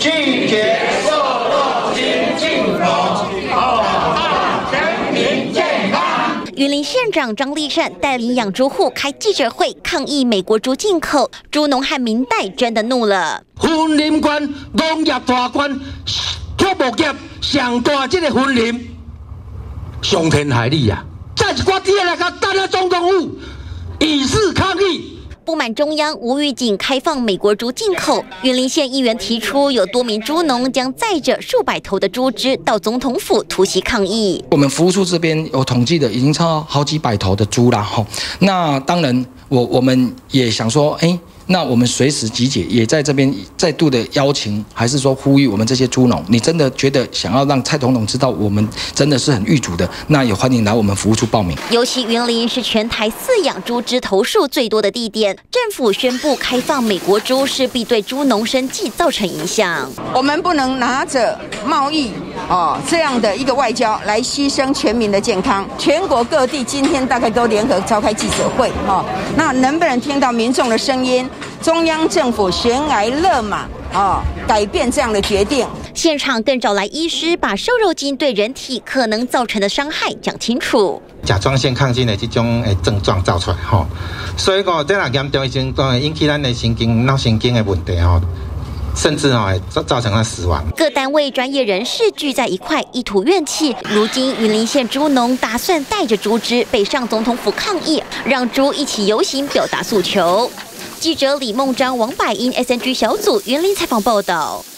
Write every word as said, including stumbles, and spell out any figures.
拒绝瘦肉精进口，保障全民健康。 云林县长张丽善带领养猪户开记者会，抗议美国猪进口，猪农和民代真的怒了。 云林县农业大县，畜牧业上大这个云林，伤天害理啊！再一挂底下来甲等下总统府以示抗议。 不满中央无预警开放美国猪进口，云林县议员提出，有多名猪农将载着数百头的猪只到总统府突袭抗议。 我们服务处这边有统计的，已经超好几百头的猪啦。哈，那当然我我们也想说，哎。那我们随时集结，也在这边再度的邀请，还是说呼吁我们这些猪农，你真的觉得想要让蔡总统知道我们真的是很预主的，那也欢迎来我们服务处报名。 尤其云林是全台饲养猪只头数最多的地点，政府宣布开放美国猪，势必对猪农生计造成影响。 我们不能拿着贸易哦这样的一个外交来牺牲全民的健康。全国各地今天大概都联合召开记者会，哦，那能不能听到民众的声音？中央政府悬崖勒马啊，改变这样的决定。 现场更找来医师，把瘦肉精对人体可能造成的伤害讲清楚。 甲状腺亢进的这种诶症状造出来吼，所以讲这若严重，已经会引起咱的神经脑神经的问题吼。甚至啊，造造成了死亡。 各单位专业人士聚在一块，一吐怨气。如今云林县猪农打算带着猪只北上总统府抗议，让猪一起游行表达诉求。记者李梦章、王百英 S N G 小组云林采访报道。